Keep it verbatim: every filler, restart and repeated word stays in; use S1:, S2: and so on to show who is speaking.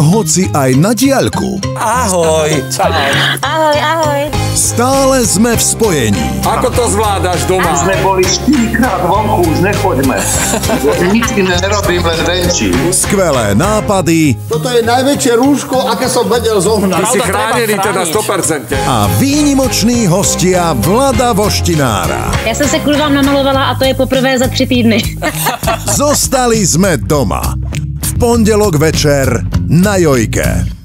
S1: hoci aj na diaľku.
S2: Ahoj.
S3: Ahoj, ahoj.
S1: Stále sme v spojení.
S2: Ako to zvládaš doma?
S4: Sme boli štyrikrát vonku, už nechoďme. Nič iné nerobím, len venčí.
S1: Skvelé nápady.
S5: Toto je najväčšie rúško, aké som vedel zohnať.
S2: Ty si chránený teda sto percent.
S1: A výnimoční hostia Vlada Voštinára.
S3: Já jsem se kvůli vám namalovala a to je poprvé za tři týdny.
S1: Zostali sme doma. V pondelok večer na Jojke.